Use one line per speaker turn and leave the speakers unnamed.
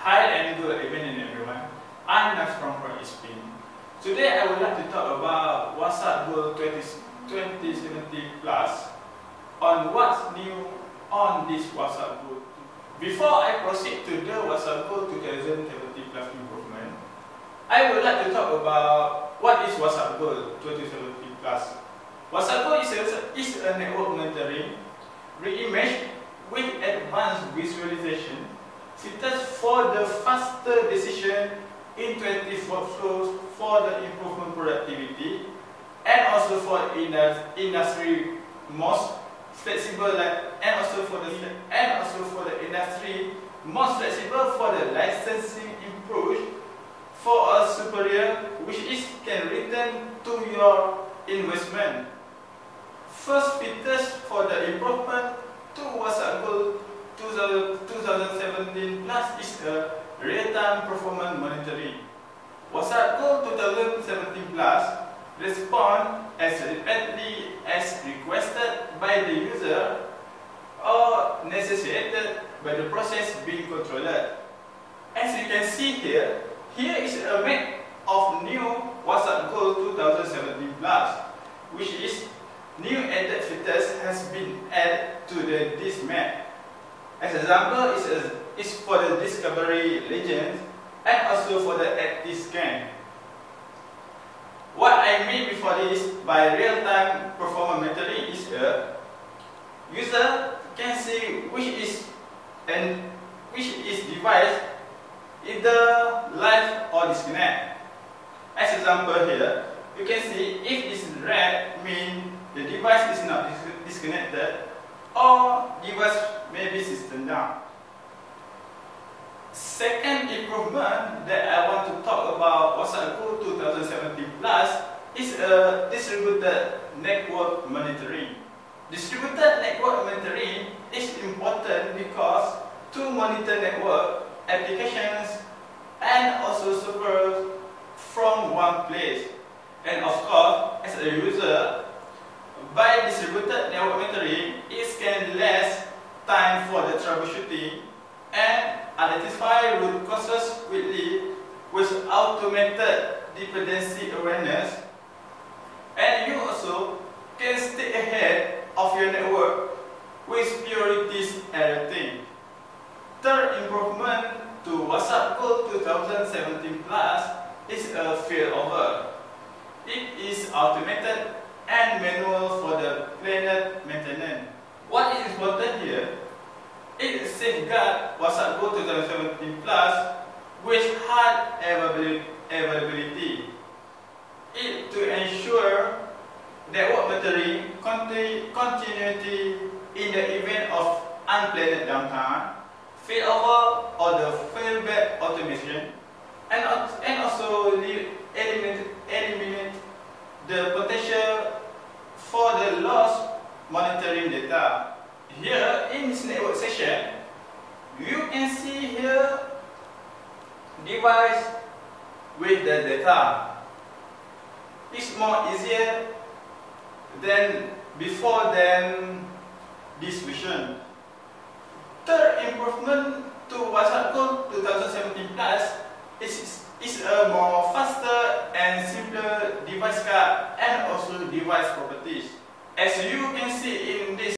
Hi and good evening everyone. I'm Nas from Espin. Today I would like to talk about WhatsUp Gold 2070 Plus on what's new on this WhatsUp Gold. Before I proceed to the WhatsUp Gold 2070 Plus improvement, I would like to talk about what is WhatsUp Gold 2070 Plus. WhatsUp Gold is a network monitoring reimage with advanced visualization features for the faster decision in 24 flows for the improvement productivity and also for industry most flexible and also for the industry most flexible for the licensing approach for a superior which is can return to your investment. First features for the improvement to WhatsUp Gold 2017 Plus is a real-time performance monitoring. WhatsUp Gold 2017 Plus responds as rapidly as requested by the user or necessitated by the process being controlled. As you can see here, is a map of new WhatsUp Gold 2017 Plus, which is new added features has been added to this map. As example is for the discovery legends and also for the active scan. What I mean before this by real-time performance monitoring is a user can see which is device either live or disconnect. As example here, you can see if it's red means the device is not disconnected or device may be system down. Second improvement that I want to talk about WhatsUp Gold 2017 Plus is a distributed network monitoring. Distributed network monitoring is important because to monitor network applications and also servers from one place. And of course, as a user, by distributed network monitoring, it can less time for the troubleshooting and identify root causes quickly with automated dependency awareness, and you also can stay ahead of your network with priorities alerting. Third improvement to WhatsUp Gold 2017 Plus is a failover. It is automated and manual for the planned maintenance. What is important here, it safeguards WhatsUp Gold 2017 Plus with hard availability. It to ensure network monitoring continuity in the event of unplanned downtime, failover or the failback automation, and also eliminate the potential for the lost monitoring data. Here in this network section, you can see here device with the data. It's more easier than before this vision. Third improvement to WhatsUp Gold 2017 Plus is a more faster and simpler device card and also device properties. As you can see in this